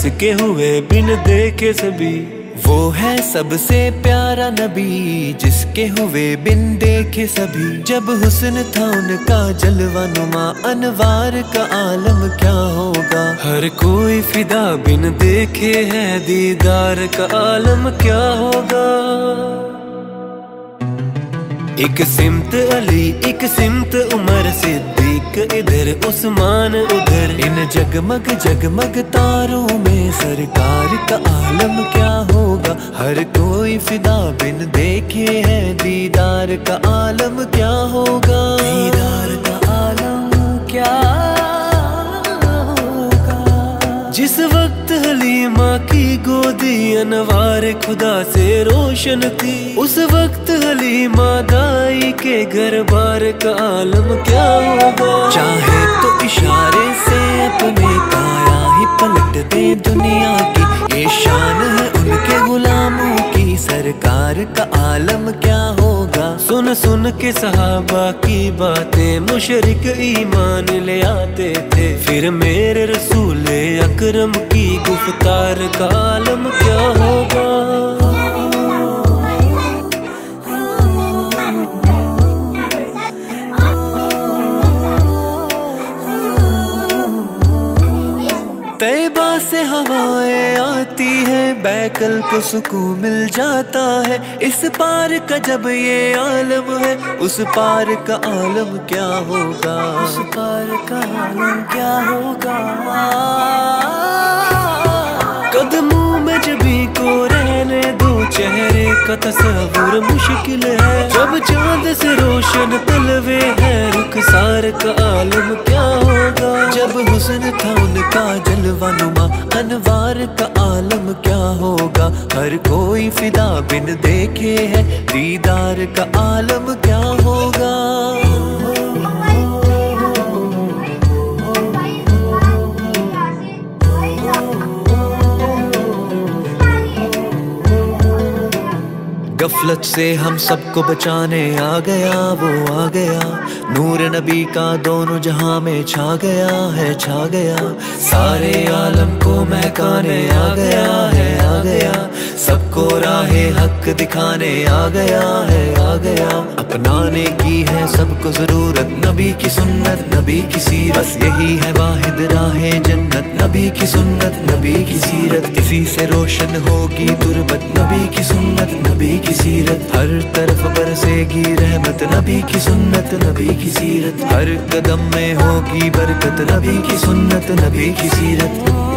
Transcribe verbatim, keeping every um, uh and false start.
जिसके हुए बिन देखे सभी। वो है सबसे प्यारा नबी जिसके हुए बिन देखे सभी। जब हुस्न था उनका जलवा नुमा अनवार का आलम क्या होगा। हर कोई फिदा बिन देखे है दीदार का आलम क्या होगा। एक सिमत अली एक सिमत उमर सिद्दीक इधर उस्मान उधर। इन जगमग जगमग तारों में सरकार का आलम क्या होगा। हर कोई फिदा बिन देखे है दीदार का आलम क्या होगा। दीदार का आलम क्या होगा। जिस वक्त हलीमा की गोदी अनवार खुदा से रोशन थी, उस वक्त हलीमा दाई के घर बार का आलम क्या होगा। चाहे तो इशारे से अपने काया ही पलट दे दुनिया की। ये शान है उनके गुलामों की सरकार का आलम क्या होगा। सुन सुन के सहाबा की बातें मुशरिक ईमान ले आते थे। फिर मेरे रसूल अकरम की गुफ्तार का आलम क्या होगा। तैबा से हवाएं आती है बैकल को सुकून मिल जाता है। इस पार का जब ये आलम है उस पार का आलम क्या होगा। उस पार का आलम क्या होगा। कदमों में जबी को रहने दो चेहरे का तस्वुर मुश्किल है। जब चांद से रोशन तलवे है रुखसार का आलम क्या होगा। जब हुस्न था उनका जलवा नुमा अनवार का आलम क्या होगा। हर कोई फिदा बिन देखे है दीदार का आलम क्या होगा। गफलत से हम सबको बचाने आ गया वो आ गया। नूर नबी का दोनों जहां में छा गया है छा गया। सारे आलम को महकाने आ गया है आ गया। सबको राहे हक दिखाने आ गया है आ गया। अपनाने की है सबको जरूरत नबी की सुन्नत नबी की सीरत। बस यही है वाहिद राहे जन्नत नबी की सुन्नत नबी की सीरत। इसी से रोशन होगी तुरबत नबी की सुन्नत नबी की सीरत। हर तरफ बरसेगी रहमत नबी की सुन्नत नबी की सीरत। हर कदम में होगी बरकत नबी की सुन्नत नबी की सीरत।